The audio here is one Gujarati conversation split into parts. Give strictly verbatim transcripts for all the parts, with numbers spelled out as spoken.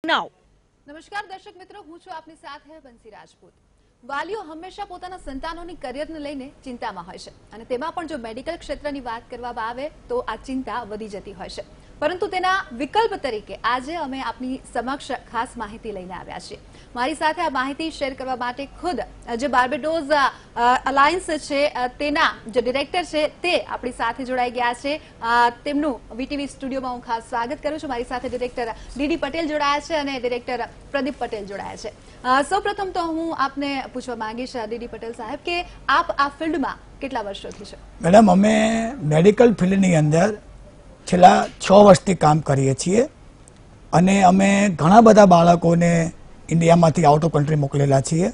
now. નમસ્કાર દર્શક મિત્રો, હું છું આપની સાથે બંસી રાજપૂત. વાલીઓ હંમેશા પોતાના સંતાનોની કરિયરને લઈને ચિંતામાં હોય છે અને તેમાં પણ જો મેડિકલ ક્ષેત્રની વાત કરવામાં આવે તો આ ચિંતા વધી જતી હોય છે. પરંતુ તેના વિકલ્પ તરીકે આજે અમે આપની સમક્ષ ખાસ માહિતી લઈને આવ્યા છીએ. મારી સાથે આ માહિતી શેર કરવા માટે ખુદ જે બાર્બેડોઝ અલાયન્સ છે તેના જે ડિરેક્ટર છે તે આપણી સાથે જોડાઈ ગયા છે. તેમનું વીટીવી સ્ટુડિયોમાં હું ખાસ સ્વાગત કરું છું. મારી સાથે ડિરેક્ટર ડીડી પટેલ જોડાયા છે અને ડિરેક્ટર પ્રદીપ પટેલ જોડાયા છે. સૌપ્રથમ તો હું આપને પૂછવા માંગીશ ડીડી પટેલ સાહેબ કે આપ આ ફિલ્ડમાં કેટલા વર્ષોથી છો? મેડમ, અમે મેડિકલ ફિલ્ડની અંદર છેલ્લા છ વર્ષથી કામ કરીએ છીએ અને અમે ઘણા બધા બાળકોને ઇન્ડિયામાંથી આઉટ ઓફ કન્ટ્રી મોકલેલા છીએ.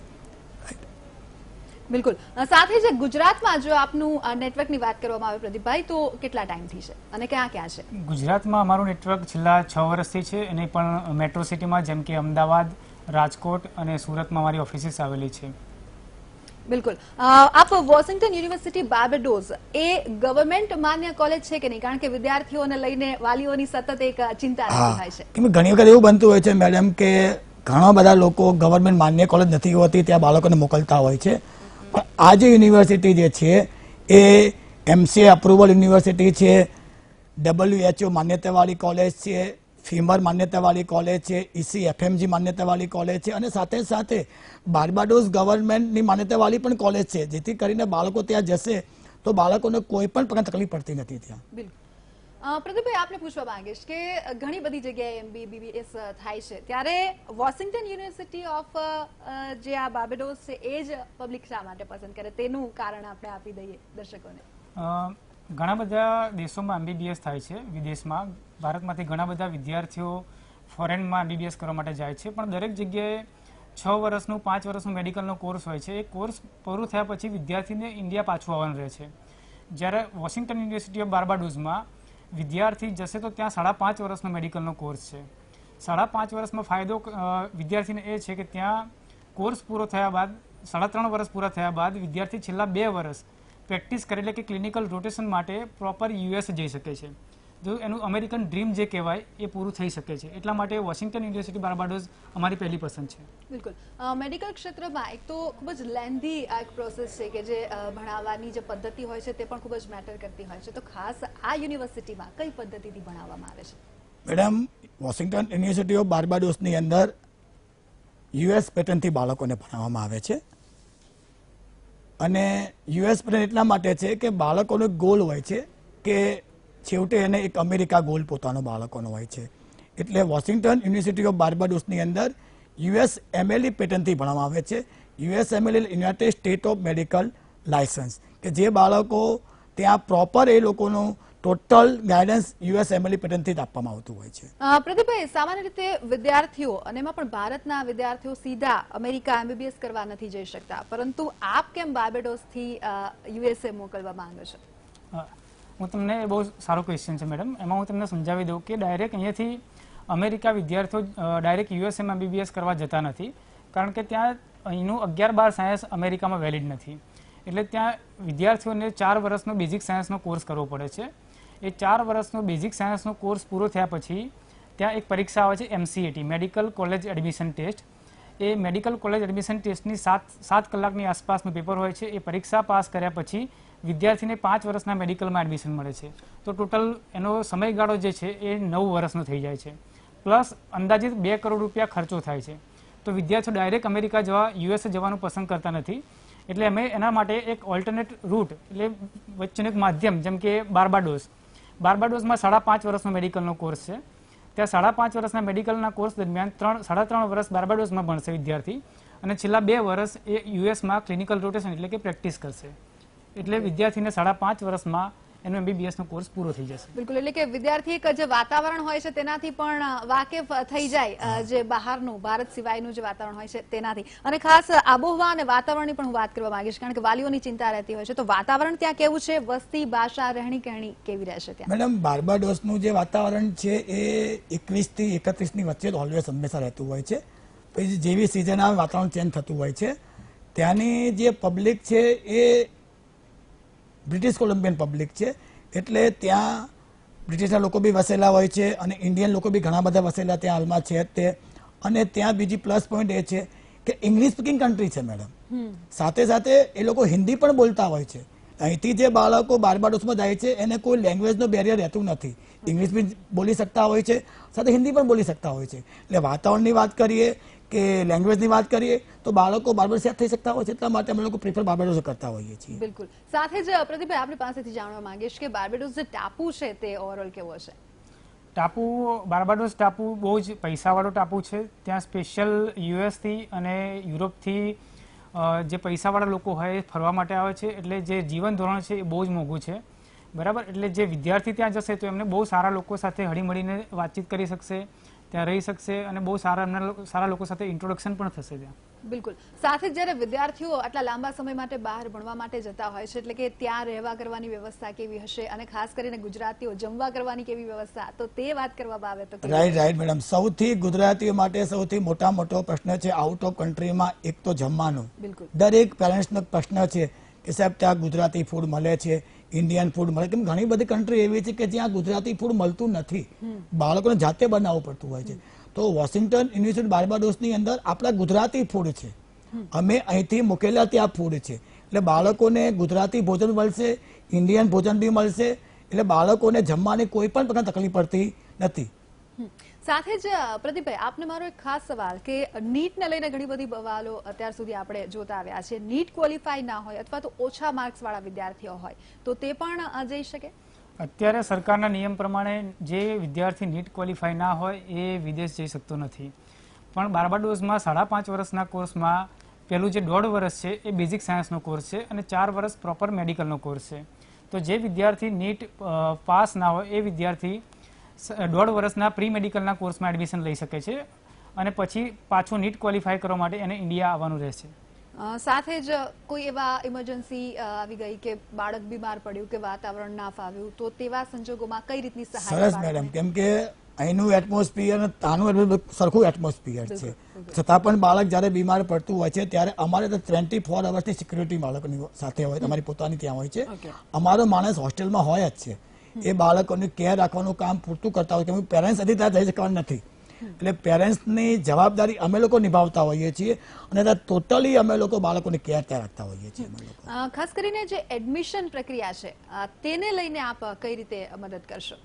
બિલકુલ. સાથે જ ગુજરાતમાં જો આપનું નેટવર્કની વાત કરવામાં આવે પ્રદીપભાઈ, તો કેટલા ટાઈમથી છે અને ક્યાં ક્યાં છે? ગુજરાતમાં અમારું નેટવર્ક છેલ્લા છ વર્ષથી છે અને પણ મેટ્રો સિટીમાં જેમ કે અમદાવાદ, રાજકોટ અને સુરતમાં અમારી ઓફિસીસ આવેલી છે. બિલકુલ. આપ વોશિંગ્ટન યુનિવર્સિટી બાર્બેડોઝ એ ગવર્મેન્ટ માન્ય કોલેજ છે કે નહીં? કારણ કે વિદ્યાર્થીઓને લઈને વાલીઓની સતત એક ચિંતા થાય છે. ઘણી વખત એવું બનતું હોય છે મેડમ કે ઘણા બધા લોકો ગવર્મેન્ટ માન્ય કોલેજ નથી હોતી ત્યાં બાળકોને મોકલતા હોય છે. પણ આ જે યુનિવર્સિટી જે છે એ એમસીએ અપ્રુવલ યુનિવર્સિટી છે, ડબલ્યુએચઓ માન્યતાવાળી કોલેજ છે, ફીમર માન્યતાવાળી કોલેજ છે, ઈસી એફએમજી માન્યતાવાળી કોલેજ છે અને સાથે સાથે બાર્બાડોસ ગવર્મેન્ટની માન્યતાવાળી પણ કોલેજ છે, જેથી કરીને બાળકો ત્યાં જશે તો બાળકોને કોઈ પણ પ્રકાર તકલીફ પડતી નથી ત્યાં. બિલકુલ. પ્રદીપભાઈ, આપને પૂછવા માંગીશ કે ઘણી બધી જગ્યાએ એમબી બીબીએસ થાય છે, ત્યારે વોશિંગ્ટન યુનિવર્સિટી ઓફ જે આ બાર્બેડોસ છે એ જ પબ્લિક શા માટે પસંદ કરે તેનું કારણ આપણે આપી દઈએ દર્શકોને. ઘણા બધા દેશોમાં એમબીબીએસ થાય છે, વિદેશમાં. ભારતમાંથી ઘણા બધા વિદ્યાર્થીઓ ફોરેનમાં એમબીબીએસ કરવા માટે જાય છે, પણ દરેક જગ્યાએ છ વર્ષનું પાંચ વર્ષનું મેડિકલનો કોર્સ હોય છે. એ કોર્સ પૂરું થયા પછી વિદ્યાર્થીને ઇન્ડિયા પાછું આવવાનું રહે છે. જ્યારે વોશિંગ્ટન યુનિવર્સિટી ઓફ બાર્બાડોઝમાં વિદ્યાર્થી જશે તો ત્યાં સાડા પાંચ વર્ષનો મેડિકલનો કોર્સ છે. સાડા પાંચ વર્ષમાં ફાયદો વિદ્યાર્થીને એ છે કે ત્યાં કોર્સ પૂરો થયા બાદ સાડા ત્રણ વર્ષ પૂરા થયા બાદ વિદ્યાર્થી છેલ્લા બે વર્ષ પ્રેક્ટિસ કરે એટલે કે ક્લિનિકલ રોટેશન માટે પ્રોપર યુએસ જઈ શકે છે. જો એનું અમેરિકન ડ્રીમ જે કહેવાય એ પૂરું થઈ શકે છે. એટલા માટે વોશિંગ્ટન યુનિવર્સિટી બાર્બાડોઝ અમારી પહેલી પસંદ છે. બિલકુલ. મેડિકલ ક્ષેત્રમાં એક તો ખૂબ જ લેન્ધી આ એક પ્રોસેસ છે કે જે ભણાવવાની જે પદ્ધતિ હોય છે તે પણ ખૂબ જ મેટર કરતી હોય છે. તો ખાસ આ યુનિવર્સિટીમાં કઈ પદ્ધતિથી ભણાવવામાં આવે છે? મેડમ, વોશિંગ્ટન યુનિવર્સિટી ઓફ બાર્બાડોસની અંદર યુએસ પેટર્નથી બાળકોને ભણાવવામાં આવે છે અને યુએસ પેટર્ન એટલા માટે છે કે બાળકોનો ગોલ હોય છે કે છેવટે એને એક અમેરિકા ગોલ પોતાનો બાળકોનો હોય છે. એટલે વોશિંગ્ટન યુનિવર્સિટી ઓફ બાર્બાડોસની અંદર યુએસ એમએલઈ પેટર્નથી ભણવામાં આવે છે. US MLE United State of medical license, કે જે બાળકો ત્યાં પ્રોપર એ લોકોનું ટોટલ ગાઈડન્સ યુએસ એમએલઈ પેટર્નથી જ આપવામાં આવતું હોય છે. પ્રદીપભાઈ, સામાન્ય રીતે વિદ્યાર્થીઓ અને એમાં પણ ભારતના વિદ્યાર્થીઓ સીધા અમેરિકા એમબીબીએસ કરવા નથી જઈ શકતા, પરંતુ આપ કેમ બાર્બેડોસથી યુએસએ મોકલવા માંગો છો? હું તમને બહુ સારો ક્વેશ્ચન છે મેડમ. એમાં હું તમને સમજાવી દઉં કે ડાયરેક્ટ અહીંયાથી અમેરિકા વિદ્યાર્થીઓ ડાયરેક્ટ યુએસએમાં એમબીબીએસ કરવા જતા નથી, કારણ કે ત્યાં અહીંનું અગિયાર બાર સાયન્સ અમેરિકામાં વેલિડ નથી. એટલે ત્યાં વિદ્યાર્થીઓને ચાર વર્ષનો બેઝિક સાયન્સનો કોર્સ કરવો પડે છે. એ ચાર વર્ષનો બેઝિક સાયન્સનો કોર્સ પૂરો થયા પછી ત્યાં એક પરીક્ષા આવે છે MCAT, medical college admission test. એ મેડિકલ કોલેજ એડમિશન ટેસ્ટની સાત સાત કલાકની આસપાસનું પેપર હોય છે. એ પરીક્ષા પાસ કર્યા પછી વિદ્યાર્થીને પાંચ વર્ષના મેડિકલમાં એડમિશન મળે છે. તો ટોટલ એનો સમયગાળો જે છે એ નવ વર્ષનો થઈ જાય છે. પ્લસ અંદાજિત બે કરોડ રૂપિયા ખર્ચો થાય છે. તો વિદ્યાર્થીઓ ડાયરેક્ટ અમેરિકા જવા યુએસએ જવાનું પસંદ કરતા નથી. એટલે અમે એના માટે એક ઓલ્ટરનેટ રૂટ એટલે વચ્ચેનું એક માધ્યમ જેમ કે બાર્બાડોસ. બાર્બાડોસમાં સાડા પાંચ વર્ષનો મેડિકલનો કોર્સ છે. ત્યાં સાડા પાંચ વર્ષના મેડિકલના કોર્સ દરમિયાન ત્રણ સાડા ત્રણ વર્ષ બાર્બાડોસમાં ભણશે વિદ્યાર્થી અને છેલ્લા બે વર્ષ એ યુએસમાં ક્લિનિકલ રોટેશન એટલે કે પ્રેક્ટિસ કરશે. એટલે વિદ્યાર્થીને સાડા પાંચ વર્ષમાં એનો એમબીબીએસ નો કોર્સ પૂરો થઈ જશે. બિલકુલ. એટલે કે વિદ્યાર્થી એક જે વાતાવરણ હોય છે તેનાથી પણ વાકેફ થઈ જાય, જે બહારનું ભારત સિવાયનું જે વાતાવરણ હોય છે તેનાથી. અને ખાસ આબોહવા અને વાતાવરણની પણ હું વાત કરવા માંગીશ, કારણ કે વાલીઓની ચિંતા રહેતી હોય છે. તો વાતાવરણ ત્યાં કેવું છે? વસ્તી, ભાષા, રહેણી કહેણી કેવી રહેશે ત્યાં? મેડમ, બાર્બાડોસનું જે વાતાવરણ છે એ એકવીસ થી એકત્રીસ ની વચ્ચે ઓલવેઝ હંમેશા રહેતું હોય છે. પછી જેવી સિઝન આવે વાતાવરણ ચેન્જ થતું હોય છે. ત્યાંની જે પબ્લિક છે એ બ્રિટિશ કોલંબિયન પબ્લિક છે, એટલે ત્યાં બ્રિટિશના લોકો બી વસેલા હોય છે અને ઇન્ડિયન લોકો બી ઘણા બધા વસેલા ત્યાં હાલમાં છે તે. અને ત્યાં બીજી પ્લસ પોઈન્ટ એ છે કે ઇંગ્લિશ સ્પીકિંગ કન્ટ્રી છે મેડમ, સાથે સાથે એ લોકો હિન્દી પણ બોલતા હોય છે. અહીંથી જે બાળકો બાર્બાડોસમાં જાય છે એને કોઈ લેંગ્વેજનો બેરિયર રહેતું નથી, ઇંગ્લિશ બી બોલી શકતા હોય છે, સાથે હિન્દી પણ બોલી શકતા હોય છે. એટલે વાતાવરણની વાત કરીએ કે લેંગ્વેજની વાત કરીએ તો બાળકો બાર્બાડોસ સેટ થઈ શકતા હોય છે, એટલા માટે અમે લોકો પ્રિફર બાર્બાડોસ કરતા હોઈએ છીએ. બિલકુલ. સાથે જ પ્રદીપભાઈ આપણી પાસેથી જાણવા માંગીશ કે બાર્બાડોસ જે ટાપુ છે તે ઓવરઓલ કેવો છે? ટાપુ બાર્બાડોસ ટાપુ બહુ જ પૈસાવાળો ટાપુ છે. ત્યાં સ્પેશિયલ યુએસથી અને યુરોપથી જે પૈસાવાળા લોકો હોય એ ફરવા માટે આવે છે, એટલે જે જીવન ધોરણ છે એ બહુ જ મોંઘું છે, બરાબર. એટલે જે વિદ્યાર્થી ત્યાં જશે તો એમને બહુ સારા લોકો સાથે હળીમળીને વાતચીત કરી શકશે, ત્યાં રહી શકશે અને બહુ સારા એમના સારા લોકો સાથે ઇન્ટ્રોડક્શન પણ થશે ત્યાં. બિલકુલ. સાથે જ્યારે વિદ્યાર્થીઓ આટલા લાંબા સમય માટે બહાર ભણવા માટે જતા હોય છે, એટલે કે ત્યાં રહેવા કરવાની વ્યવસ્થા કેવી હશે અને ખાસ કરીને ગુજરાતીઓ જમવા કરવાની કેવી વ્યવસ્થા, તો તે વાત કરવામાં આવે તો? રાઈટ રાઈટ મેડમ, સૌથી ગુજરાતીઓ માટે સૌથી મોટા મોટો પ્રશ્ન છે આઉટ ઓફ કન્ટ્રીમાં એક તો જમવાનું. દરેક પેરેન્ટ્સનો પ્રશ્ન છે કે સાહેબ ત્યાં ગુજરાતી ફૂડ મળે છે, ઇન્ડિયન ફૂડ મળે, કેમ ઘણી બધી કન્ટ્રી એવી છે કે જ્યાં ગુજરાતી ફૂડ મળતું નથી, બાળકોને જાતે બનાવવું પડતું હોય છે. તો વોશિંગ્ટન યુનિવર્સિટી બાર્બાડોસની અંદર આપણા ગુજરાતી ફૂડ છે, અમે અહીંથી મૂકેલા ત્યાં ફૂડ છે, એટલે બાળકોને ગુજરાતી ભોજન મળશે, ઇન્ડિયન ભોજન બી મળશે, એટલે બાળકોને જમવાની કોઈ પણ પ્રકારની તકલીફ પડતી નથી. સાથે જ પ્રદીપભાઈ આપને મારો એક ખાસ સવાલ કે નીટને લઈને ઘણી બધી બવાલો અત્યાર સુધી આપણે જોતા આવ્યા છે, નીટ ક્વોલિફાય ના હોય અથવા તો ઓછા માર્ક્સ વાળા વિદ્યાર્થીઓ હોય તો તે પણ જઈ શકે? અત્યારે સરકારના નિયમ પ્રમાણે જે વિદ્યાર્થી નીટ ક્વોલિફાય ના હોય એ વિદેશ જઈ શકતો નથી, પણ બાર્બાડોસમાં સાડા પાંચ વર્ષના કોર્સમાં પેલું જે દોઢ વર્ષ છે એ બેઝિક સાયન્સનો કોર્સ છે અને ચાર વર્ષ પ્રોપર મેડિકલનો કોર્સ છે. તો જે વિદ્યાર્થી નીટ પાસ ના હોય એ વિદ્યાર્થી દોઢ વર્ષના પ્રી મેડિકલના કોર્સમાં એડમિશન લઈ શકે છે અને પછી પાછું નીટ ક્વોલિફાય કરવા માટે એને ઇન્ડિયા આવવાનું રહેશે. સાથે જ કોઈ એવા ઇમરજન્સી આવી ગઈ કે બાળક બીમાર પડ્યું કે વાતાવરણ ના ફાવ્યું તો તેવા સંજોગોમાં કઈ રીતની સહાય? સરસ મેડમ, કેમ કે અહીંનું એટમોસ્ફિયર અને ત્યાંનું સરખું એટમોસ્ફિયર છે, છતાં પણ બાળક જ્યારે બીમાર પડતું હોય છે ત્યારે અમારે તો ટ્વેન્ટી ફોર અવર્સની સિક્યુરિટી બાળકોની સાથે હોય, તમારી પોતાની ત્યાં હોય છે. અમારો માણસ હોસ્ટેલમાં હોય જ છે, એ બાળકોની કેર રાખવાનું કામ પૂરતું કરતા હોય, કેમ પેરેન્ટ્સ હજી ત્યાં જઈ શકવાનું નથી, એટલે પેરેન્ટ્સની જવાબદારી અમે લોકો નિભાવતા હોઈએ છીએ અને ટોટલી અમે લોકો બાળકોની કેર ત્યાં રાખતા હોઈએ છીએ. ખાસ કરીને જે એડમિશન પ્રક્રિયા છે તેને લઈને આપ કઈ રીતે મદદ કરશો?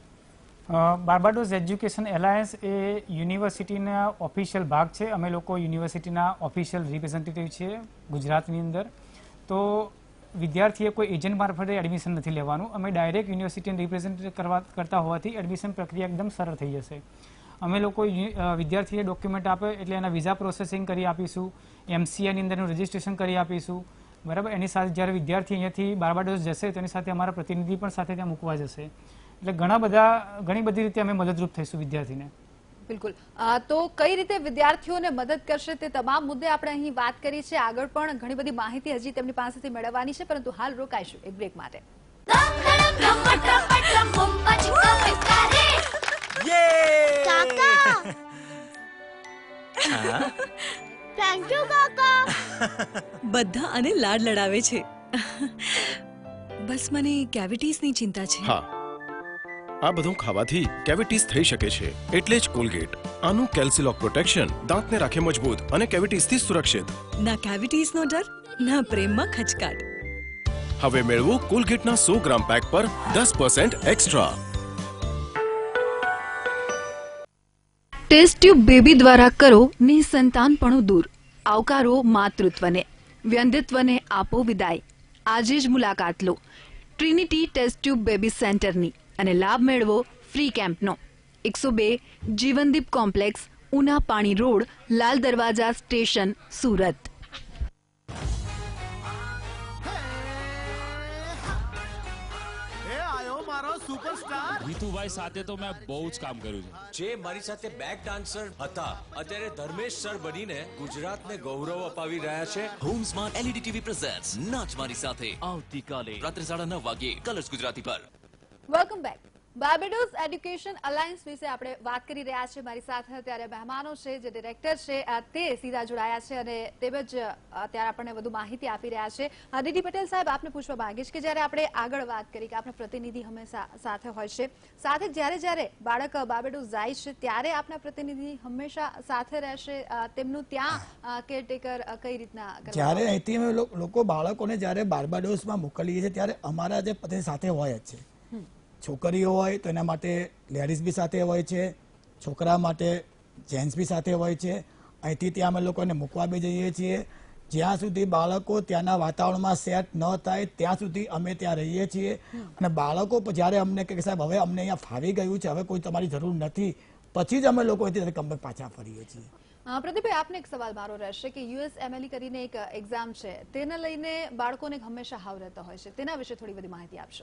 બાર્બાડોસ એજ્યુકેશન એલાયન્સ એ યુનિવર્સિટીના ઓફિશિયલ ભાગ છે, અમે લોકો યુનિવર્સિટીના ઓફિશિયલ રિપ્રેઝેન્ટેટિવ છીએ ગુજરાતની અંદર. તો વિદ્યાર્થીએ કોઈ એજન્ટ મારફતે એડમિશન નથી લેવાનું, અમે ડાયરેક્ટ યુનિવર્સિટીને રિપ્રેઝેન્ટ કરવા કરતા હોવાથી એડમિશન પ્રક્રિયા એકદમ સરળ થઈ જશે. અમે લોકો વિદ્યાર્થીએ ડોક્યુમેન્ટ આપે એટલે એના વિઝા પ્રોસેસિંગ કરી આપીશું, એમસીઆઈની અંદરનું રજિસ્ટ્રેશન કરી આપીશું, બરાબર. એની સાથે જ્યારે વિદ્યાર્થી અહીંયાથી બાર્બાડોસ જશે તેની સાથે અમારા પ્રતિનિધિ પણ સાથે ત્યાં મૂકવા જશે, એટલે ઘણા બધા ઘણી બધી રીતે અમે મદદરૂપ થઈશું વિદ્યાર્થીને. બિલકુલ. તો કઈ રીતે વિદ્યાર્થીઓને મદદ કરશે તે તમામ મુદ્દે આપણે અહીં વાત કરી છે. આગળ પણ ઘણી બધી માહિતી હજી તેમની પાસેથી મેળવવાની છે, પરંતુ હાલ રોકાઈશું એક બ્રેક માટે. થેન્ક યુ કાકા. બધા અને લાડ લડાવે છે. બસ મને કેવિટીઝની ચિંતા છે. હા, આ બધું ખાવાથી કેવિટીઝ થઈ શકે છે, એટલે જ કોલગેટ. આનું કેલ્સીલોક પ્રોટેક્શન દાંતને રાખે મજબૂત અને કેવિટીઝથી સુરક્ષિત. ના કેવિટીઝનો ડર, ના પ્રેમમાં ખચકાટ. હવે મેળવો કોલગેટના સો ગ્રામ પેક પર દસ ટકા એક્સ્ટ્રા. ટેસ્ટ ટ્યુબ બેબી દ્વારા કરો નિસંતાનપણું દૂર, આવકારો માતૃત્વને, વ્યંગત્વને આપો વિદાય. આજે જ મુલાકાત લો ટ્રિનિટી ટેસ્ટ ટ્યુબ બેબી સેન્ટરની અને લાભ મેળવો ફ્રી કેમ્પનો. એકસો બે જીવનદીપ કોમ્પ્લેક્સ, ઉના પાણી રોડ, લાલ દરવાજા સ્ટેશન, સુરત. રીતુભાઈ સાથે તો મેં બહુ જ કામ કર્યું છે. જે મારી સાથે બેક ડાન્સર હતા, અત્યારે ધર્મેશ સર બનીને ગુજરાતને ગૌરવ અપાવી રહ્યા છે. Home smart LED TV presents નાચ મારી સાથે આવતીકાલે રાત્રે સાડા નવ વાગ્યે કલર્સ ગુજરાતી પર. Welcome back. Barbados education alliance વિશે આપણે વાત કરી રહ્યા છીએ. મારી સાથે અત્યારે મહેમાનો છે, જે ડિરેક્ટર છે તે સીધા જોડાયા છે અને તેમજ અત્યારે આપણને વધુ માહિતી આપી રહ્યા છે. ડીડી પટેલ સાહેબ, આપને પૂછવા માંગીશ કે જ્યારે આપણે આગળ વાત કરી કે આપણે પ્રતિનિધિ હંમેશા સાથે હોય છે, સાથે જ્યારે જ્યારે બાળક બાર્બેડોસ જાય છે ત્યારે આપના પ્રતિનિધિ હંમેશા સાથે રહેશે, તેમનું ત્યાં કેરટેકર કઈ રીતના જ્યારે અહીંથી અમે લોકો બાળકોને જ્યારે બાર્બાડોસમાં મોકલીએ છીએ ત્યારે અમારા જે પ્રતિનિધિ સાથે હોય જ છે. છોકરીઓ હોય તો એના માટે લેડીઝ બી સાથે હોય છે, છોકરા માટે જેન્ટ્સ બી સાથે હોય છે. અહીંથી ત્યાં અમે લોકોને મૂકવા બી જઈએ છીએ. જ્યાં સુધી બાળકો ત્યાંના વાતાવરણમાં સેટ ન થાય ત્યાં સુધી અમે ત્યાં રહીએ છીએ. અને બાળકો જ્યારે અમને કે સાહેબ હવે અમને અહીંયા ફાવી ગયું છે, હવે કોઈ તમારી જરૂર નથી, પછી જ અમે લોકો અહીંથી કંપની પાછા ફરીએ છીએ. પ્રદીપભાઈ, આપને એક સવાલ મારો રહેશે કે યુએસ એમએલઈ કરીને એક એક્ઝામ છે, તેને લઈને બાળકોને હંમેશા હાવ રહેતો હોય છે, તેના વિશે થોડી બધી માહિતી આપશો.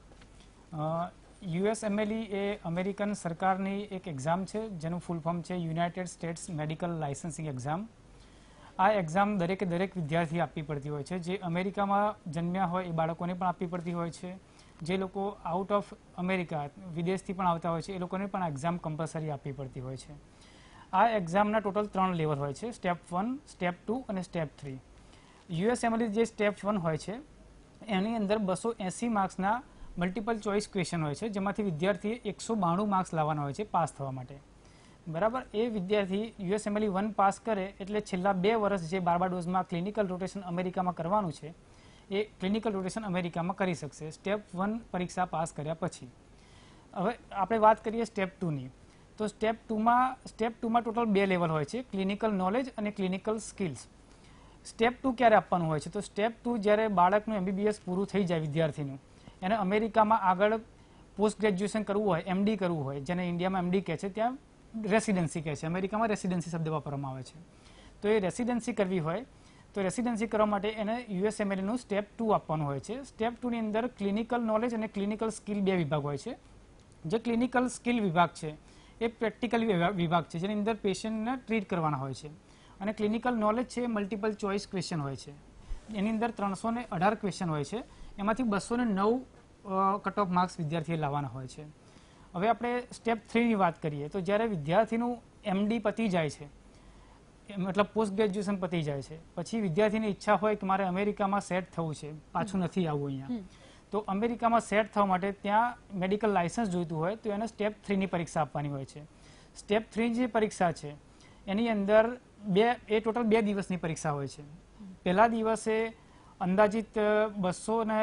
યુએસ એમએલઈ એ અમેરિકન સરકારની એક એક્ઝામ છે જેનું ફૂલ ફોર્મ છે United States medical licensing exam. આ એક્ઝામ દરેકે દરેક વિદ્યાર્થી આપવી પડતી હોય છે. જે અમેરિકામાં જન્મ્યા હોય એ બાળકોને પણ આપવી પડતી હોય છે. જે લોકો આઉટ ઓફ અમેરિકા વિદેશથી પણ આવતા હોય છે એ લોકોને પણ આ એક્ઝામ કમ્પલસરી આપવી પડતી હોય છે. આ એક્ઝામના ટોટલ ત્રણ લેવલ હોય છે, સ્ટેપ વન, સ્ટેપ ટુ અને સ્ટેપ થ્રી. યુએસ એમએલઈ જે સ્ટેપ વન હોય છે એની અંદર બસો એંસી માર્ક્સના મલ્ટિપલ ચોઇસ ક્વેશ્ચન હોય છે, જેમાંથી વિદ્યાર્થીએ એકસો બાણું માર્ક્સ લાવવાના હોય છે પાસ થવા માટે. બરાબર. એ વિદ્યાર્થી યુએસએમએલઈ વન પાસ કરે એટલે છેલ્લા બે વર્ષ જે બાર્બાડોસમાં ક્લિનિકલ રોટેશન અમેરિકામાં કરવાનું છે એ ક્લિનિકલ રોટેશન અમેરિકામાં કરી શકશે સ્ટેપ વન પરીક્ષા પાસ કર્યા પછી. હવે આપણે વાત કરીએ સ્ટેપ ટુની. તો સ્ટેપ ટુમાં સ્ટેપ ટુમાં ટોટલ બે લેવલ હોય છે, ક્લિનિકલ નોલેજ અને ક્લિનિકલ સ્કિલ્સ. સ્ટેપ ટુ ક્યારે આપવાનું હોય છે? તો સ્ટેપ ટુ જ્યારે બાળકનું એમબીબીએસ પૂરું થઈ જાય વિદ્યાર્થીનું, એને અમેરિકામાં આગળ પોસ્ટ ગ્રેજ્યુએશન કરવું હોય, એમડી કરવું હોય, જેને ઇન્ડિયામાં એમડી કહે છે, ત્યાં રેસિડેન્સી કહે છે, અમેરિકામાં રેસિડેન્સી શબ્દ વાપરવામાં આવે છે. તો એ રેસિડેન્સી કરવી હોય તો રેસિડેન્સી કરવા માટે એને યુએસએમએલઈનું સ્ટેપ ટુ આપવાનું હોય છે. સ્ટેપ ટુની અંદર ક્લિનિકલ નોલેજ અને ક્લિનિકલ સ્કિલ બે વિભાગ હોય છે. જે ક્લિનિકલ સ્કિલ વિભાગ છે એ પ્રેક્ટિકલ વિભાગ છે, જેની અંદર પેશન્ટને ટ્રીટ કરવાના હોય છે. અને ક્લિનિકલ નોલેજ છે એ મલ્ટિપલ ચોઇસ ક્વેશ્ચન હોય છે. એની અંદર ત્રણસો ને અઢાર ક્વેશ્ચન હોય છે, એમાંથી બસો ને નવ કટ ઓફ માર્ક્સ વિદ્યાર્થીએ લાવવાના હોય છે. હવે આપણે સ્ટેપ થ્રીની વાત કરીએ તો જ્યારે વિદ્યાર્થીનું એમડી પતી જાય છે, મતલબ પોસ્ટ ગ્રેજ્યુએશન પતી જાય છે, પછી વિદ્યાર્થીની ઈચ્છા હોય કે મારે અમેરિકામાં સેટ થવું છે, પાછું નથી આવવું અહીંયા, તો અમેરિકામાં સેટ થવા માટે ત્યાં મેડિકલ લાયસન્સ જોઈતું હોય તો એને સ્ટેપ થ્રીની પરીક્ષા આપવાની હોય છે. સ્ટેપ થ્રી જે પરીક્ષા છે એની અંદર બે એ ટોટલ બે દિવસની પરીક્ષા હોય છે. પહેલા દિવસે અંદાજિત બસો ને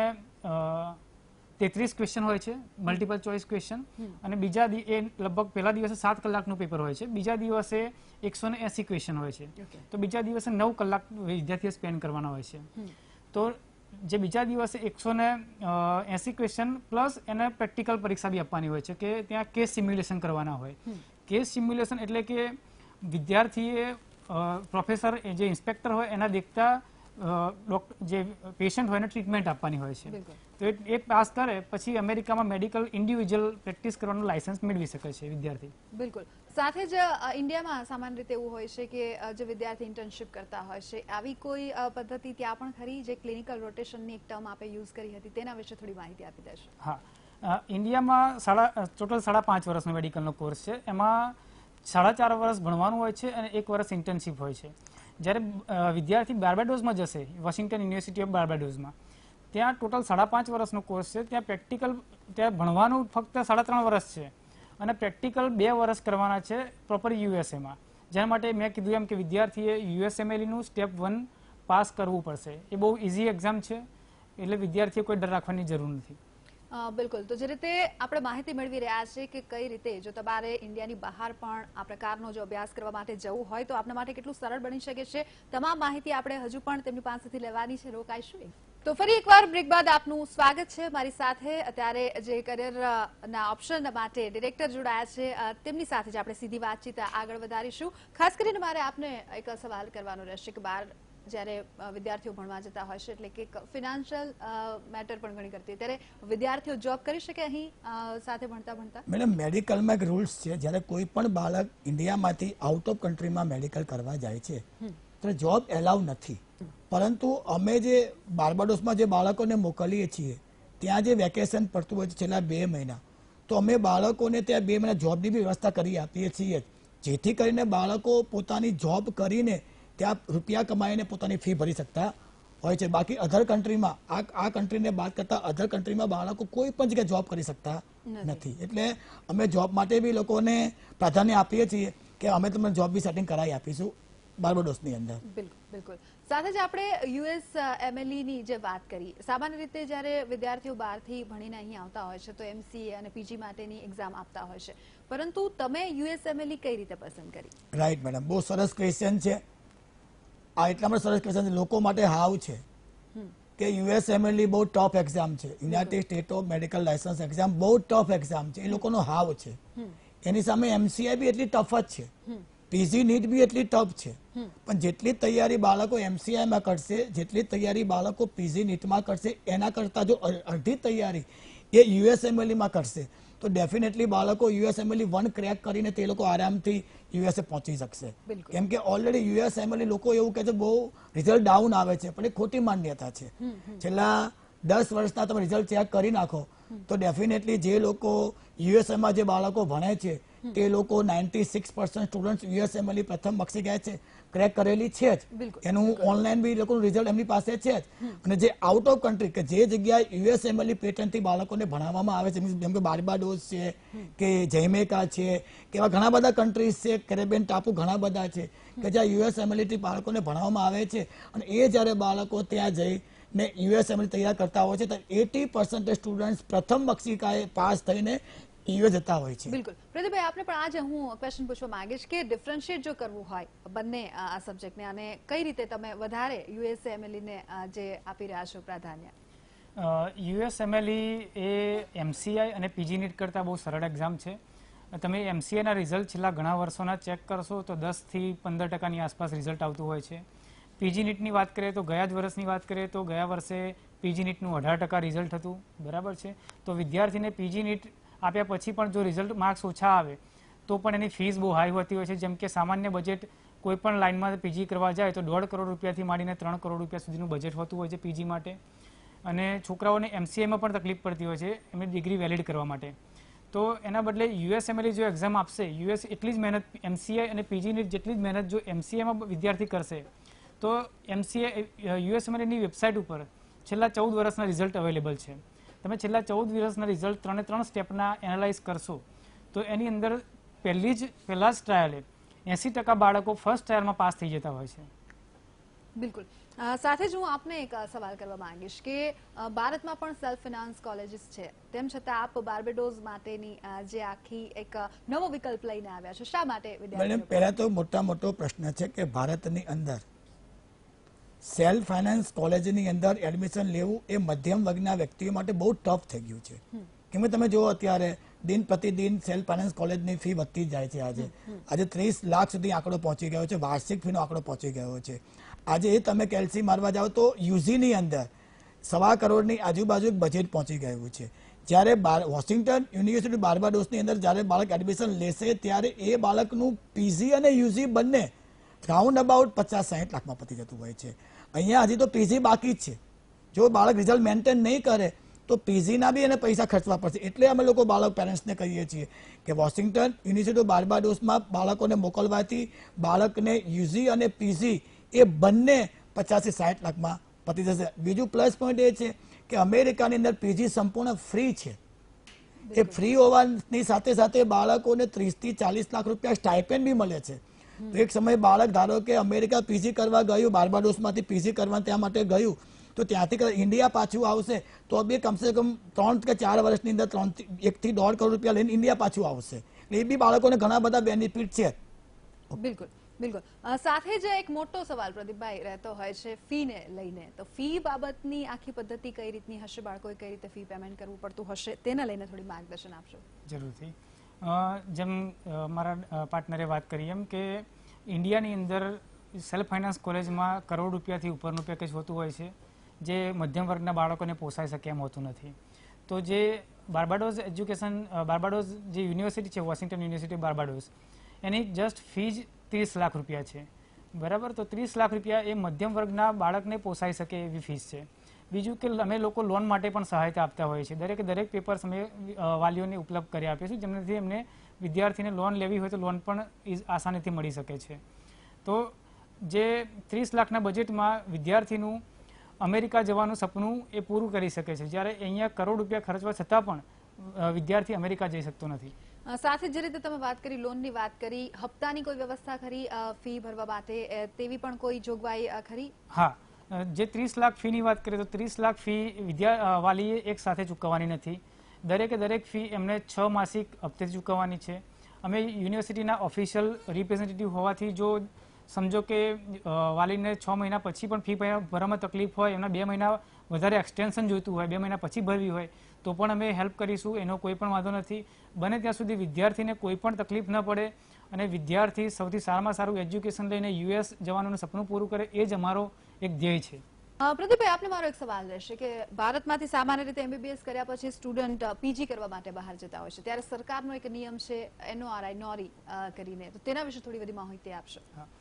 તેત્રીસ ક્વેશ્ચન હોય છે, મલ્ટિપલ ચોઇસ ક્વેશ્ચન, અને બીજા એ લગભગ પહેલા દિવસે સાત કલાકનું પેપર હોય છે, બીજા દિવસે એકસો ને એસી ક્વેશ્ચન હોય છે. તો બીજા દિવસે નવ કલાક વિદ્યાર્થીએ સ્પેન્ડ કરવાના હોય છે. તો જે બીજા દિવસે એકસો ને એસી ક્વેશ્ચન પ્લસ એને પ્રેક્ટિકલ પરીક્ષા બી આપવાની હોય છે કે ત્યાં કેસ સિમ્યુલેશન કરવાના હોય. કેસ સિમ્યુલેશન એટલે કે વિદ્યાર્થીએ પ્રોફેસર જે ઇન્સ્પેક્ટર હોય એના દેખતા જે પેશન્ટ હોય એને ટ્રીટમેન્ટ આપવાની હોય છે. તો એ પાસ કરે પછી અમેરિકામાં મેડિકલ ઇન્ડિવિજ્યુઅલ પ્રેક્ટિસ કરવાનું લાયસન્સ મેળવી શકે છે વિદ્યાર્થી. બિલકુલ. સાથે જ ઇન્ડિયામાં સામાન્ય રીતે એવું હોય છે કે જે વિદ્યાર્થી ઇન્ટર્નશિપ કરતા હોય છે, આવી કોઈ પદ્ધતિ ત્યાં પણ ખરી જે ક્લિનિકલ રોટેશનની એક ટર્મ આપણે યુઝ કરી હતી, તેના વિશે થોડી માહિતી આપી દેશો. હા, ઇન્ડિયામાં સાડા ટોટલ સાડા પાંચ વર્ષનો મેડિકલનો કોર્સ છે. એમાં સાડા ચાર વર્ષ ભણવાનું હોય છે અને એક વર્ષ ઇન્ટર્નશિપ હોય છે. જ્યારે વિદ્યાર્થી બાર્બાડોસમાં જશે, વોશિંગ્ટન યુનિવર્સિટી ઓફ બાર્બાડોસમાં, ત્યાં ટોટલ સાડા પાંચ વર્ષનો કોર્સ છે. ત્યાં પ્રેક્ટિકલ ત્યાં ભણવાનું ફક્ત સાડા ત્રણ વર્ષ છે અને પ્રેક્ટિકલ બે વર્ષ કરવાના છે પ્રોપર યુએસએમાં. જેના માટે મેં કીધું એમ કે વિદ્યાર્થીએ યુએસએમએલઈનું સ્ટેપ વન પાસ કરવું પડશે. એ બહુ ઇઝી એક્ઝામ છે એટલે વિદ્યાર્થીએ કોઈ ડર રાખવાની જરૂર નથી. બિલકુલ. તો જે રીતે આપણે માહિતી મેળવી રહ્યા છે કે કઈ રીતે જો તમારે ઇન્ડિયાની બહાર પણ આ પ્રકારનો જો અભ્યાસ કરવા માટે જવું હોય તો આપણા માટે કેટલું સરળ બની શકે છે, તમામ માહિતી આપણે હજુ પણ તેમની પાસેથી લેવાની છે. રોકાઈશું. તો ફરી એકવાર બ્રેક બાદ આપનું સ્વાગત છે. મારી સાથે અત્યારે જે કરિયરના ઓપ્શન માટે ડિરેક્ટર જોડાયા છે તેમની સાથે જ આપણે સીધી વાતચીત આગળ વધારીશું. ખાસ કરીને મારે આપને એક સવાલ કરવાનો રહેશે કે બહાર જ્યારે વિદ્યાર્થીઓ ભણવા જતા હોય છે એટલે કે ફિનાન્શિયલ મેટર પણ ઘણી કરતી, ત્યારે વિદ્યાર્થીઓ જોબ કરી શકે અહીં સાથે ભણતા ભણતા? મેડમ, મેડિકલમાં એક રૂલ્સ છે, જ્યારે કોઈ પણ બાળક ઇન્ડિયામાંથી આઉટ ઓફ કન્ટ્રીમાં મેડિકલ કરવા જાય છે તો જોબ એલાઉ નથી. પરંતુ અમે જે બાર્બાડોસમાં જે બાળકોને મોકલીએ છીએ ત્યાં જે વેકેશન પડતું હોય છે છેલ્લા બે મહિના, તો અમે બાળકોને ત્યાં બે મહિના જોબની બી વ્યવસ્થા કરી આપીએ છીએ, જેથી કરીને બાળકો પોતાની જોબ કરીને ત્યાં રૂપિયા કમાઈને પોતાની ફી ભરી શકતા હોય છે. બાકી અધર કન્ટ્રીમાં આ આ કન્ટ્રીને બાદ કરતા અધર કન્ટ્રીમાં બાળકો કોઈ પણ જગ્યાએ જોબ કરી શકતા નથી. એટલે અમે જોબ માટે બી લોકોને પ્રાધાન્ય આપીએ છીએ કે અમે તમને જોબ બી સેટિંગ કરાવી આપીશું બાર્બાડોસની અંદર. બિલકુલ બિલકુલ. સાથે જ આપણે યુએસ એમએલઈ ની જે વાત કરી, સામાન્ય રીતે જ્યારે વિદ્યાર્થીઓ બહારથી ભણીને અહીં આવતા હોય છે તો એમસીએ અને પીજી માટેની એક્ઝામ આપતા હોય છે, પરંતુ તમે યુએસ એમએલઈ કઈ રીતે પસંદ કરી? રાઈટ મેડમ, બહુ સરસ ક્વેશ્ચન છે આ. એટલા માટે સરસ ક્વેશ્ચન લોકો માટે હાવ છે કે યુએસ એમએલઈ બહુ ટફ એક્ઝામ છે. United State of medical license exam બહુ ટફ એક્ઝામ છે, એ લોકોનો હાવ છે. એની સામે એમસીઆઈ બી એટલી ટફ જ છે, પીજી નીટ બી એટલી ટફ છે, પણ જેટલી તૈયારી બાળકો એમસીઆઈમાં કરશે, જેટલી તૈયારી બાળકો પીજી નીટમાં કરશે, એના કરતા જો અડધી તૈયારી એ યુએસએમએલઈમાં કરશે તો ડેફિનેટલી બાળકો યુએસએમએલઈ વન ક્રેક કરીને તે લોકો આરામથી યુએસએ પહોંચી શકશે. કેમ કે ઓલરેડી યુએસએમએલઈ લોકો એવું કહે છે બહુ રિઝલ્ટ ડાઉન આવે છે, પણ એ ખોટી માન્યતા છે. છેલ્લા દસ વર્ષના તમે રિઝલ્ટ ચેક કરી નાખો તો ડેફિનેટલી જે લોકો યુએસએમાં જે બાળકો ભણે છે તે લોકો ninety six percent student USMLE પ્રથમ બક્ષી ગયા છે, ક્રેક કરેલી છે જ. એનું ઓનલાઈન બી લોકોનું રિઝલ્ટ એમની પાસે છે જ. અને જે આઉટ ઓફ કન્ટ્રી કે જે જગ્યાએ યુએસએમએલઈ પેટર્નથી બાળકોને ભણાવવામાં આવે છે, જેમ કે બાર્બાડોસ છે કે જૈમેકા છે કે એવા ઘણા બધા કન્ટ્રીઝ છે, કેરેબિયન ટાપુ ઘણા બધા છે કે જ્યાં યુએસએમએલઈથી બાળકોને ભણાવવામાં આવે છે. અને એ જ્યારે બાળકો ત્યાં જઈ ને યુએસએમએલઈ તૈયાર કરતા હોય છે તો એટી પર્સન્ટ સ્ટુડન્ટ પ્રથમ બક્ષિકાએ પાસ થઈને યુએસ જતા હોય છે. બિલકુલ. પ્રદીપભાઈ, આપને પણ આજે હું ક્વેશ્ચન પૂછવા માંગીશ કે ડિફરન્શિએટ જો કરવું હોય બંને આ સબ્જેક્ટને, અને કઈ રીતે તમે વધારે યુએસએમએલઈ ને જે આપી રહ્યા છો પ્રાધાન્ય? યુએસએમએલઈ એ એમસીઆઈ અને પીજી નીટ કરતાં બહુ સરળ એક્ઝામ છે. તમે એમસીઆઈના રિઝલ્ટ છેલ્લા ઘણા વર્ષોના ચેક કરશો તો દસથી પંદર ટકાની આસપાસ રિઝલ્ટ આવતું હોય છે. પીજી નીટની વાત કરીએ તો ગયા જ વર્ષની વાત કરીએ તો ગયા વર્ષે પીજી નીટનું અઢાર ટકા રિઝલ્ટ હતું, બરાબર છે. તો વિદ્યાર્થીને પીજી નીટ આપ્યા પછી પણ જો રિઝલ્ટ માર્ક્સ ઓછા આવે તો પણ એની ફીસ બહુ હાઈ હોતી હોય છે. જેમ કે સામાન્ય બજેટ કોઈ પણ લાઇનમાં પીજી કરવા જાય તો દોઢ કરોડ રૂપિયાથી માંડીને ત્રણ કરોડ રૂપિયા સુધીનું બજેટ હોતું હોય છે પીજી માટે. અને છોકરાઓને એમસીએમાં પણ તકલીફ પડતી હોય છે એમની ડિગ્રી વેલિડ કરવા માટે. તો એના બદલે યુએસએમએલઈ જો એક્ઝામ આપશે, યુએસ એટલી જ મહેનત એમસીઆઈ અને પીજી નીટ જેટલી જ મહેનત જો એમસીએમાં વિદ્યાર્થી કરશે તો એમસીએ યુએસએમએલઈની વેબસાઇટ ઉપર છેલ્લા ચૌદ વર્ષના રિઝલ્ટ અવેલેબલ છે. તમે છેલ્લા ચૌદ વર્ષના રિઝલ્ટ ત્રણે ત્રણ સ્ટેપના એનાલાઇઝ કરશો તો એની અંદર પહેલી જ પહેલા જ ટ્રાયલે એસી ટકા બાળકો ફર્સ્ટ ટ્રાયલમાં પાસ થઈ જતા હોય છે. બિલકુલ. સાથે જ હું આપને એક સવાલ કરવા માંગીશ કે ભારતમાં પણ સેલ્ફ ફિનાન્સ કોલેજીસ છે, તેમ છતાં આપ બાર્બાડોસ માટેની જે આખી એક નવો વિકલ્પ લઈને આવ્યા છો, શા માટે? મેડમ, પહેલા તો મોટા મોટો પ્રશ્ન છે કે ભારતની અંદર સેલ્ફ ફાઇનાન્સ કોલેજની અંદર એડમિશન લેવું એ મધ્યમ વર્ગના વ્યક્તિઓ માટે બહુ ટફ થઈ ગયું છે. કેમ કે તમે જુઓ અત્યારે દિન પ્રતિદિન સેલ્ફ ફાઇનાન્સ કોલેજની ફી વધતી જાય છે. આજે આજે ત્રીસ લાખ સુધી આંકડો પહોંચી ગયો છે, વાર્ષિક ફીનો આંકડો પહોંચી ગયો છે. આજે એ તમે કેલ્સી મારવા જાઓ તો યુજીની અંદર સવા કરોડની આજુબાજુ બજેટ પહોંચી ગયું છે. જ્યારે વોશિંગ્ટન યુનિવર્સિટી બાર્બાડોસની અંદર જ્યારે બાળક એડમિશન લેશે ત્યારે એ બાળકનું પીજી અને યુજી બંને રાઉન્ડ અબાઉટ પચાસ સાહીઠ લાખમાં પતી જતું હોય છે. અહીંયા હજી તો પીજી બાકી જ છે. જો બાળક રિઝલ્ટ મેન્ટેન નહીં કરે તો પીજીના બી એને પૈસા ખર્ચવા પડશે. એટલે અમે લોકો બાળક પેરેન્ટ્સને કહીએ છીએ કે વોશિંગ્ટન યુનિવર્સિટી બાર્બાડોસમાં બાળકોને મોકલવાથી બાળકને યુજી અને પીજી એ બંને પચાસથી સાઠ લાખમાં પતી જશે. બીજું પ્લસ પોઈન્ટ એ છે કે અમેરિકાની અંદર પીજી સંપૂર્ણ ફ્રી છે. એ ફ્રી હોવાની સાથે સાથે બાળકોને ત્રીસથી ચાલીસ લાખ રૂપિયા સ્ટાઇપેન્ડ બી મળે છે. તો એક સમય બાળક ધારો કે અમેરિકા પીજી કરવા ગયું, બાર્બાડોસમાંથી પીજી કરવા ત્યાં માટે ગયું, તો ત્યાંથી ઇન્ડિયા પાછું આવશે તો બી કમસે કમ ત્રણ કે ચાર વર્ષની અંદર ત્રણ એકથી દોઢ કરોડ રૂપિયા લઈને ઇન્ડિયા પાછું આવશે. એટલે એ બી બાળકોને ઘણા બધા બેનિફિટ છે. બિલકુલ બિલકુલ. સાથે જ એક મોટો સવાલ પ્રદીપભાઈ રહેતો હોય છે ફીને લઈને, તો ફી બાબતની આખી પદ્ધતિ કઈ રીતની હશે, બાળકોએ કઈ રીતે ફી પેમેન્ટ કરવું પડતું હશે, તેને લઈને થોડી માર્ગદર્શન આપશો? જરૂરથી. જેમ મારા પાર્ટનરે વાત કરી એમ કે ઇન્ડિયાની અંદર સેલ્ફ ફાઇનાન્સ કોલેજમાં કરોડ રૂપિયાથી ઉપરનું પેકેજ હોતું હોય છે જે મધ્યમ વર્ગના બાળકોને પોસાઈ શકે એમ હોતું નથી. તો જે બાર્બાડોસ એજ્યુકેશન બાર્બાડોસ જે યુનિવર્સિટી છે, વોશિંગ્ટન યુનિવર્સિટી બાર્બાડોસ, એની જસ્ટ ફી જ ત્રીસ લાખ રૂપિયા છે, બરાબર. તો ત્રીસ લાખ રૂપિયા એ મધ્યમ વર્ગના બાળકને પોસાઈ શકે એવી ફીસ છે. બીજું કે અમે લોકો લોન માટે પણ સહાયતા આપતા હોઈએ છીએ. દરેકે દરેક પેપર્સ અમે વાલીઓને ઉપલબ્ધ કરી આપીએ છીએ, જેનાથી એમને વિદ્યાર્થીને લોન લેવી હોય તો લોન પણ આસાનીથી મળી શકે છે. તો જે ત્રીસ લાખના બજેટમાં વિદ્યાર્થીનું અમેરિકા જવાનું સપનું એ પૂરું કરી શકે છે, જ્યારે અહીંયા કરોડ રૂપિયા ખર્ચવા છતાં પણ વિદ્યાર્થી અમેરિકા જઈ શકતો નથી. સાથે જે રીતે તમે વાત કરી, લોનની વાત કરી, હપ્તાની કોઈ વ્યવસ્થા ખરી ફી ભરવા માટે, તેવી પણ કોઈ જોગવાઈ ખરી? હા, જે ત્રીસ લાખ ફીની વાત કરીએ તો ત્રીસ લાખ ફી વિદ્યા વાલીએ એક સાથે ચૂકવવાની નથી. દરેકે દરેક ફી એમને છ માસિક હપ્તે ચૂકવવાની છે. અમે યુનિવર્સિટીના ઓફિશિયલ રિપ્રેઝેન્ટેટિવ હોવાથી જો સમજો કે વાલીને છ મહિના પછી પણ ફી ભરવામાં તકલીફ હોય, એમના બે મહિના વધારે એક્સટેન્શન જોઈતું હોય, બે મહિના પછી ભરવી હોય તો પણ અમે હેલ્પ કરીશું, એનો કોઈ પણ વાંધો નથી. બને ત્યાં સુધી વિદ્યાર્થીને કોઈ પણ તકલીફ ન પડે અને વિદ્યાર્થી સૌથી સારામાં સારું એજ્યુકેશન લઈને યુએસ જવાનું સપનું પૂરું કરે, એ જ અમારો એક ધ્યેય છે. પ્રદીપભાઈ, આપને મારો એક સવાલ રહેશે કે ભારતમાંથી સામાન્ય રીતે એમબીબીએસ કર્યા પછી સ્ટુડન્ટ પીજી કરવા માટે બહાર જતા હોય છે, ત્યારે સરકારનો એક નિયમ છે એનઓઆરઆઈ નોરી કરીને, તો તેના વિશે થોડી બધી માહિતી આપશો.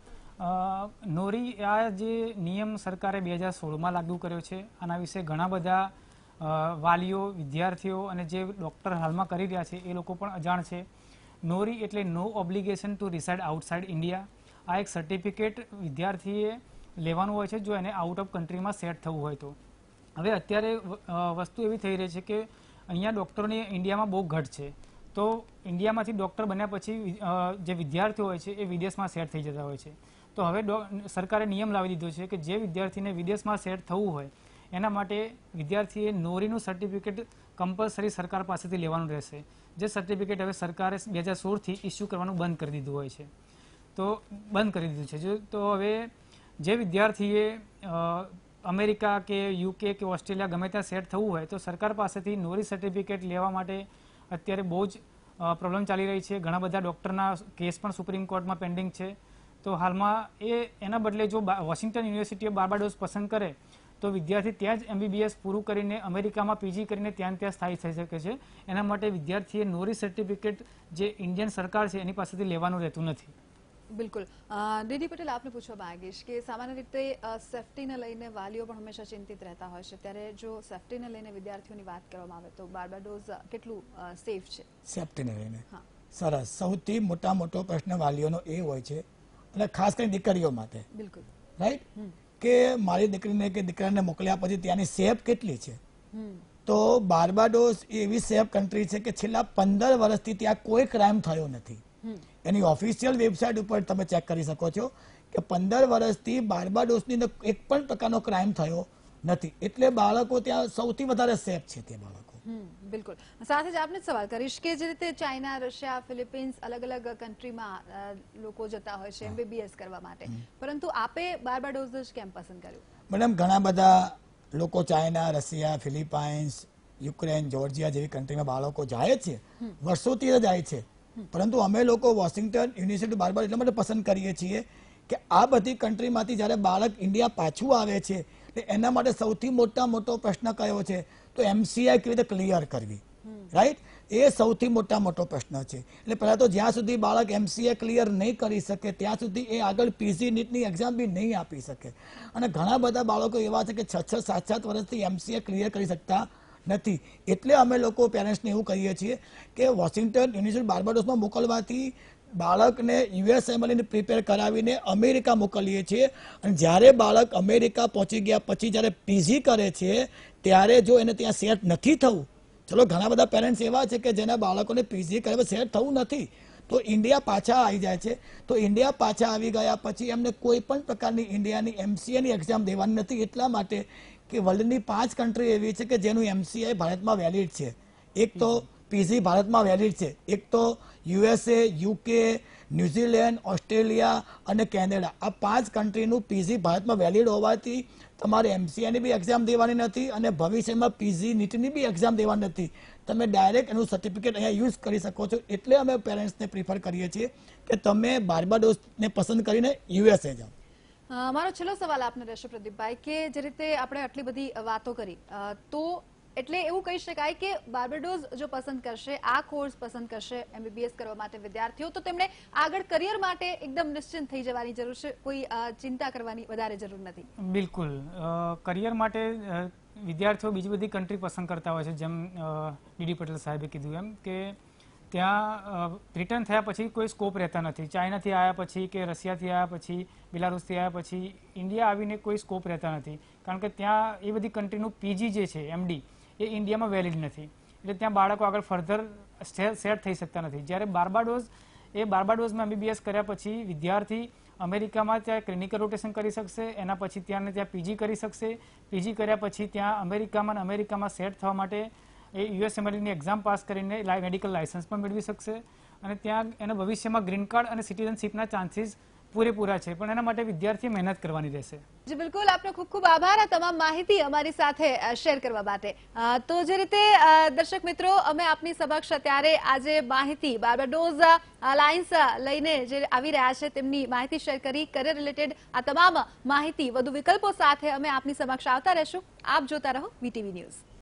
નોરી આ જે નિયમ સરકારે બે હજાર સોળમાં લાગુ કર્યો છે, આના વિશે ઘણા બધા વાલીઓ, વિદ્યાર્થીઓ અને જે ડૉક્ટર હાલમાં કરી રહ્યા છે એ લોકો પણ અજાણ છે. નોરી એટલે no obligation to reside outside India. આ એક સર્ટિફિકેટ વિદ્યાર્થીએ લેવાનું હોય છે જો એને આઉટ ઓફ કન્ટ્રીમાં સેટ થવું હોય તો. હવે અત્યારે વસ્તુ એવી થઈ રહી છે કે અહીંયા ડૉક્ટરોની ઇન્ડિયામાં બહુ ઘટ છે, તો ઇન્ડિયામાંથી ડૉક્ટર બન્યા પછી જે વિદ્યાર્થીઓ હોય છે એ વિદેશમાં સેટ થઈ જતા હોય છે. તો હવે સરકારે નિયમ લાવી દીધો છે કે જે વિદ્યાર્થીને વિદેશમાં સેટ થવું હોય એના માટે વિદ્યાર્થીએ નોરીનું સર્ટિફિકેટ કમ્પલસરી સરકાર પાસેથી લેવાનું રહેશે, જે સર્ટિફિકેટ હવે સરકારે બે હજાર સોળથી ઇસ્યુ કરવાનું બંધ કરી દીધું હોય છે. તો બંધ કરી દીધું છે. જો તો હવે જે વિદ્યાર્થીએ અમેરિકા કે યુકે કે ઓસ્ટ્રેલિયા ગમે ત્યાં સેટ થવું હોય તો સરકાર પાસેથી નોરી સર્ટિફિકેટ લેવા માટે અત્યારે બહુ જ પ્રોબ્લેમ ચાલી રહી છે. ઘણા બધા ડૉક્ટરના કેસ પણ સુપ્રીમ કોર્ટમાં પેન્ડિંગ છે. તો હાલમાં એ એના બદલે જો વોશિંગ્ટન યુનિવર્સિટી ઓફ બાર્બાડોસ પસંદ કરે તો વિદ્યાર્થી ત્યાં જ એમબીબીએસ પૂરું કરીને અમેરિકામાં પીજી કરીને ત્યાં ત્યાં સ્થાયી થઈ શકે છે. એના માટે વિદ્યાર્થીએ નોરી સર્ટિફિકેટ જે ઇન્ડિયન સરકાર છે એની પાસેથી લેવાનું રહેતું નથી. બિલકુલ. ડીડી પટેલ, આપને પૂછવા માંગીશ કે સામાન્ય રીતે સેફટીને લઈને વાલીઓ પણ હંમેશા ચિંતિત રહેતા હોય છે, ત્યારે જો સેફટીને લઈને વિદ્યાર્થીઓની વાત કરવામાં આવે તો બાર્બાડોસ કેટલું સેફ છે? સેફટીને લઈને સરસ. સૌથી મોટા મોટો પ્રશ્ન વાલીઓનો એ હોય છે, અને ખાસ કરીને દીકરીઓ માટે, બિલકુલ રાઈટ, કે મારી દીકરીને કે દીકરાને મોકલ્યા પછી ત્યાંની સેફ કેટલી છે. તો બાર્બાડોસ એવી સેફ કન્ટ્રી છે કે છેલ્લા પંદર વર્ષથી ત્યાં કોઈ ક્રાઇમ થયો નથી. એની ઓફિશિયલ વેબસાઇટ ઉપર તમે ચેક કરી શકો છો કે પંદર વર્ષથી બાર્બાડોસની એક પણ પ્રકારનો ક્રાઇમ થયો નથી. એટલે બાળકો ત્યાં સૌથી વધારે સેફ છે તે બાળકો. બિલકુલ. સાથે જ આપને સવાલ કરીશ કે જે રીતે ચાઇના, રશિયા, ફિલિપિન્સ અલગ અલગ કન્ટ્રીમાં લોકો જતા હોય છે એમબીબીએસ કરવા માટે, પરંતુ આપે બાર્બાડોસ જ કેમ પસંદ કર્યું? મેડમ, ઘણા બધા લોકો China, Russia, Philippines, Ukraine, Georgia જેવી કન્ટ્રીમાં બાળકો જાય છે, વર્ષોથી જાય છે. પરંતુ અમે લોકો વોશિંગ્ટન યુનિવર્સિટી બાર્બાડોસ એટલા માટે પસંદ કરીએ છીએ કે આ બધી કન્ટ્રીમાંથી જ્યારે બાળક ઇન્ડિયા પાછું આવે છે એના માટે સૌથી મોટા મોટો પ્રશ્ન કયો છે તો એમસીઆઈ કેવી રીતે ક્લિયર કરવી, રાઈટ, એ સૌથી મોટા મોટો પ્રશ્ન છે. એટલે પહેલા તો જ્યાં સુધી બાળક એમસીઆઈ ક્લિયર નહીં કરી શકે ત્યાં સુધી એ આગળ પીજી નીટની એક્ઝામ બી નહીં આપી શકે. અને ઘણા બધા બાળકો એવા છે કે છ છ સાત સાત વર્ષથી એમસીએ ક્લિયર કરી શકતા નથી. એટલે અમે લોકો પેરેન્ટ્સને એવું કહીએ છીએ કે વોશિંગ્ટન યુનિવર્સિટી બાર્બાડોસમાં મોકલવાથી બાળકને યુએસએમાં પ્રિપેર કરાવીને અમેરિકા મોકલીએ છીએ. અને જ્યારે બાળક અમેરિકા પહોંચી ગયા પછી જ્યારે પીજી કરે છે ત્યારે જો એને ત્યાં સેટ નથી થવું, ચલો ઘણા બધા પેરેન્ટ્સ એવા છે કે જેના બાળકોને પીજી કરે સેટ થવું નથી, તો ઇન્ડિયા પાછા આવી જાય છે. તો ઇન્ડિયા પાછા આવી ગયા પછી એમને કોઈ પણ પ્રકારની ઇન્ડિયાની એમસીએની એક્ઝામ દેવાની નથી. એટલા માટે કે વર્લ્ડની પાંચ કન્ટ્રી એવી છે કે જેનું એમસીઆઈ ભારતમાં વેલિડ છે. એક તો પીજી ભારતમાં વેલિડ છે, એક તો યુએસએ, યુકે, ન્યુઝીલેન્ડ, ઓસ્ટ્રેલિયા અને કેનેડા, આ પાંચ કન્ટ્રીનું પીજી ભારતમાં વેલિડ હોવાથી તમારે એમસીઆઈની બી એક્ઝામ દેવાની નથી અને ભવિષ્યમાં પીજી નીટની બી એક્ઝામ દેવાની નથી. તમે ડાયરેક્ટ એનું સર્ટિફિકેટ અહીંયા યુઝ કરી શકો છો. એટલે અમે પેરેન્ટ્સને પ્રિફર કરીએ છીએ કે તમે બાર્બાડોસને પસંદ કરીને યુએસએ જાઓ. મારો છેલ્લો સવાલ આપને રહેશે પ્રદીપભાઈ કે જે રીતે આપણે આટલી બધી વાતો કરી, તો એટલે એવું કહી શકાય કે બાર્બાડોસ જો પસંદ કરશે, આ કોર્સ પસંદ કરશે એમબીબીએસ કરવા માટે વિદ્યાર્થીઓ, તો તેમણે આગળ કરિયર માટે એકદમ નિશ્ચિંત થઈ જવાની જરૂર છે, કોઈ ચિંતા કરવાની વધારે જરૂર નથી. બિલકુલ. કરિયર માટે વિદ્યાર્થીઓ બીજી બધી કન્ટ્રી પસંદ કરતા હોય છે, જેમ ડીડી પટેલ સાહેબે કીધું એમ કે ત્યાં રિટર્ન થયા પછી કોઈ સ્કોપ રહેતા નથી. ચાઇનાથી આવ્યા પછી કે રશિયાથી આવ્યા પછી, બેલારુસથી આવ્યા પછી ઇન્ડિયા આવીને કોઈ સ્કોપ રહેતા નથી, કારણ કે ત્યાં એ બધી કન્ટ્રીનું પીજી જે છે એમડી એ ઇન્ડિયામાં વેલિડ નથી, એટલે ત્યાં બાળકો આગળ ફર્ધર સેટ થઈ શકતા નથી. જ્યારે બાર્બાડોસ એ બાર્બાડોસમાં એમબીબીએસ કર્યા પછી વિદ્યાર્થી અમેરિકામાં ત્યાં ક્લિનિકલ રોટેશન કરી શકશે, એના પછી ત્યાં ત્યાં પીજી કરી શકશે, પીજી કર્યા પછી ત્યાં અમેરિકામાં અમેરિકામાં સેટ થવા માટે એ યુએસએમએલની એક્ઝામ પાસ કરીને મેડિકલ લાયસન્સ પણ મેળવી શકશે, અને ત્યાં એના ભવિષ્યમાં ગ્રીન કાર્ડ અને સિટીઝનશીપના ચાન્સીસ પૂરેપૂરા છે, પણ એના માટે વિદ્યાર્થીએ મહેનત કરવાની રહેશે. જી બિલકુલ, આપનો ખૂબ ખૂબ આભાર આ તમામ માહિતી અમારી સાથે શેર કરવા માટે. તો જે રીતે દર્શક મિત્રો અમે આપની સમક્ષ અત્યારે આજે માહિતી બાર્બાડોસ અલાયન્સ લઈને જે આવી રહ્યા છે તેમની માહિતી શેર કરી. કરિયર રિલેટેડ આ તમામ માહિતી વધુ વિકલ્પો સાથે અમે આપની સમક્ષ આવતા રહેશું. આપ જોતા રહો વીટીવી ન્યૂઝ.